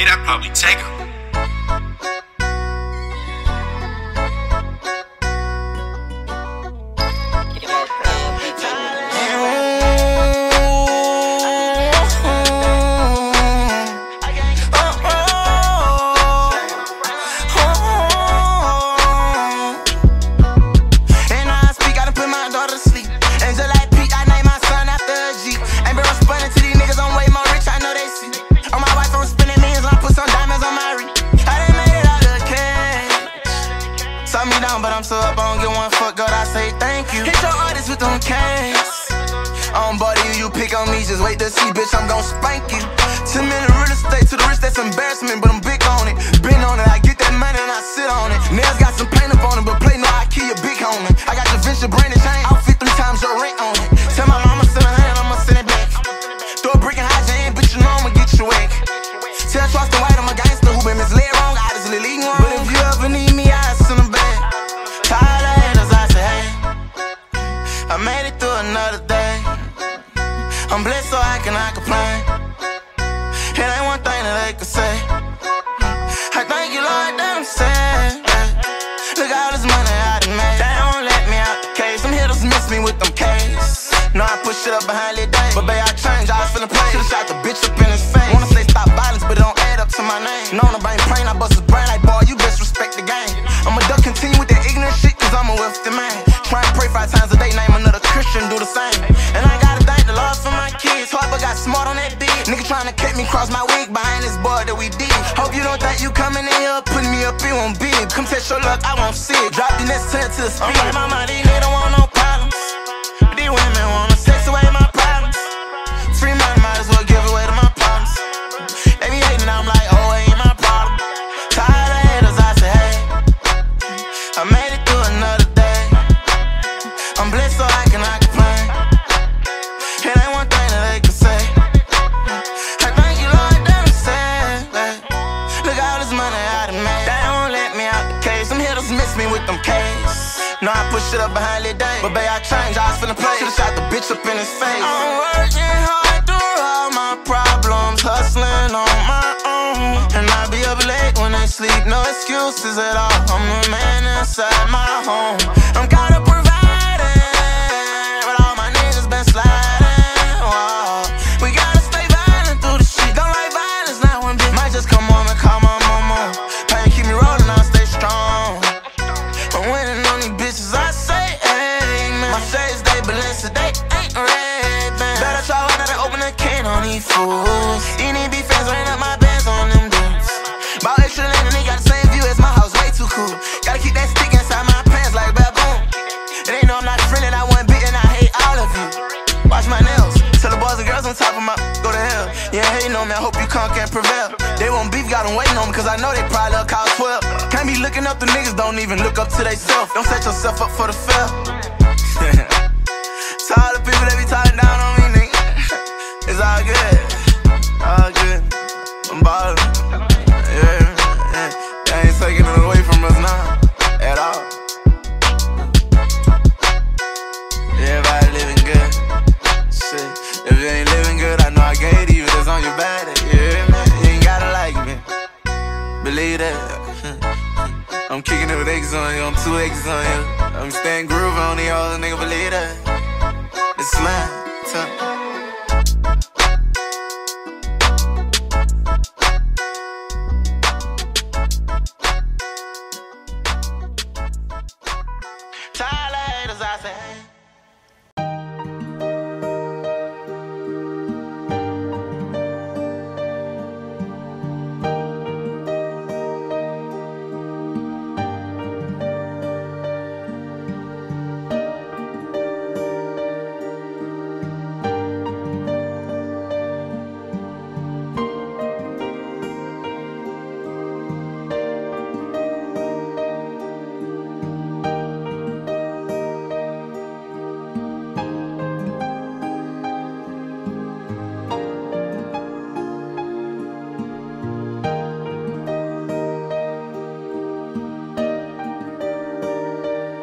me, that probably Tago. Me down, but I'm so up, I don't get one fuck, God, I say thank you. Hit your artist with them cans. I don't bother you, you pick on me, just wait to see, bitch, I'm gon' spank you. 10 million real estate to the wrist, that's embarrassment, but I'm big on it. Been on it, I get that money and I sit on it. Nails got some paint up on it, but play no IKEA big on it. I got the Vinci branded chain, outfit 3 times your rent on it. Tell my mama send a hand, I'ma send it back. Throw a brick in high jam, bitch, you know I'ma get you whack. Tell Trust the White, I'm a gangster who been misled wrong, I just leading wrong. But if you ever need me, I send them back. I made it through another day. I'm blessed so I cannot complain. It ain't one thing that they can say. I thank you, Lord, that I'm sad. Look all this money I done made. They won't let me out the case. Them hitters miss me with them K's. No, I push shit up behind that day. But babe, I changed, I was feeling plain. Should've shot the bitch up in his face. Wanna say stop violence, but it don't add up to my name. Known I ain't plain, I bust his brain like, boy, you best respect the game. I'ma duck continue with that ignorant shit, cause I'm a wealthy man. Try and pray 5 times a day, name another Christian, do the same. And I gotta thank the Lord for my kids. Hard but got smart on that beat. Nigga tryna cut me, cross my wig behind this boy that we did. Hope you don't think you coming in here, putting me up, it won't big. Come test your luck, I won't see it. Drop the next 10 to the speed. I'm like, mama, these niggas don't want no problems. But these women wanna sex away my problems. Free money, might as well give away to my problems. They be hating, I'm like, oh, ain't my problem. Tired of haters, I say, hey, I made it through another day. I'm blessed so I cannot complain. It ain't one thing that they can say. I thank you, Lord, that I'm sad. Look all this money I done made. They won't let me out the case. Them hitters miss me with them K's. No, I push shit up behind that day. But babe, I changed, I was finna play. Should've shot the bitch up in his face. I'm working hard through all my problems, hustling on my own. And I be up late when they sleep, no excuses at all. I'm the man inside my home. I'm gotta fools. Any be fans running up my bands on them dudes. Bought extra land and they got the same view as my house, way too cool. Gotta keep that stick inside my pants like a baboon. And they know I'm not friendly, I wasn't bitten, I hate all of you. Watch my nails, tell the boys and girls on top of my go to hell. Yeah, hating on me, I hope you conquer and prevail. They want beef, got them waiting on me, cause I know they probably up call 12. Can't be looking up, the niggas don't even look up to they self. Don't set yourself up for the fail. To all the people that be talking down on me, nigga, it's all good, all good. I'm ballin', yeah. They ain't taking it away from us now, at all. Everybody living good, shit. If you ain't living good, I know I gave to you, that's on your body, yeah, man. You ain't gotta like me, believe that. I'm kicking it with X on you, I'm 2 X's on you. I'm staying groovy on the other nigga, believe that. It's mine,